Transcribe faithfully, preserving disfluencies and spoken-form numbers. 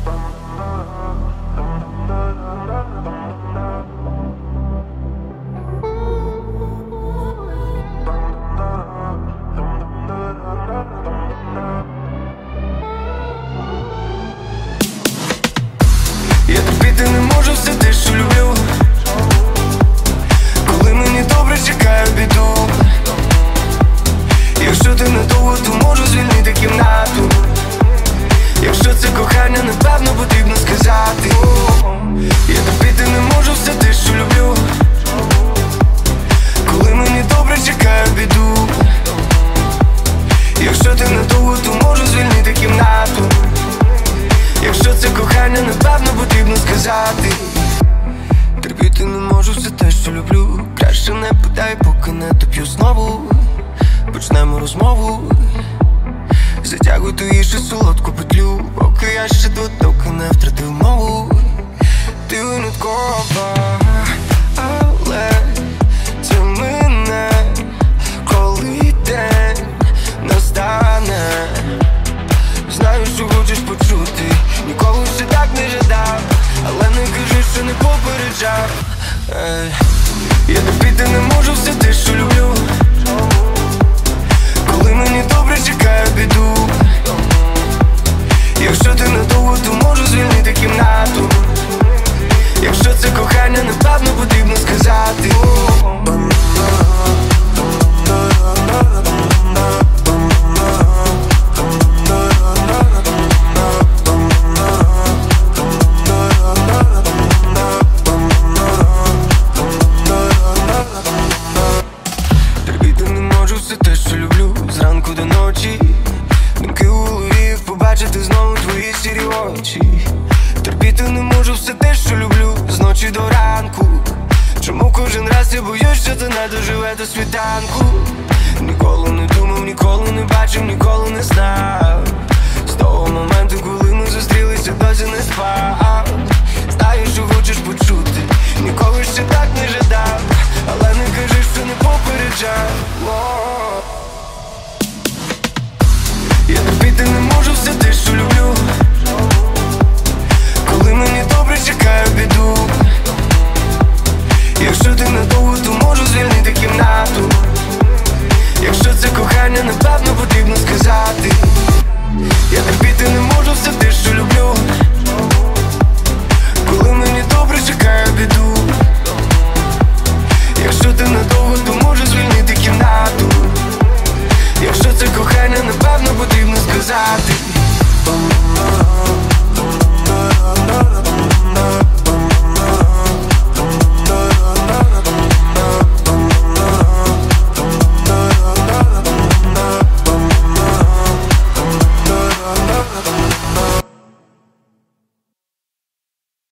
Я терпіти не можу все те, що люблю. Коли мені добре, чекаю біду. Якщо ти недовго, то можу звільнити кімнату. Якщо це кохання, напевно потрібно сказати. Я терпіти не можу все те, що люблю. Коли мені добре, чекаю біду. Якщо ти недовго, то можу звільнити кімнату. Якщо це кохання, напевно потрібно сказати. Терпіти не можу все те, що люблю. Краще не питай, поки не доп'ю знову. Почнемо розмову. Затягуй ту їжу солодку петлю, поки я ще тут, доки не втратив мову. Ти виняткова, але це мене, коли день настане. Знаю, що хочеш почути, ніколи ще так не жадав, але не кажи, що не попереджав. Ей. Я терпіти не можу все те, що люблю. Коли мені добре, чекаю біду. Якщо ти недовго, то можу звільнити кімнату. Якщо це кохання, напевно потрібно сказати. Терпіти не можу все те, що люблю. Зранку до ночі думки у голові, побачити знову твої сірі очі. Терпіти не можу все те, що люблю, з ночі до ранку. Чому кожен раз я боюсь, що це не доживе до світанку? Ніколи не думав, ніколи не бачив, ніколи не знав. З того моменту, коли ми зустрілися, досі не спав. Знаю, що хочеш почути, ніколи ще так не жадав, але не кажи, що не попереджав. Я терпіти не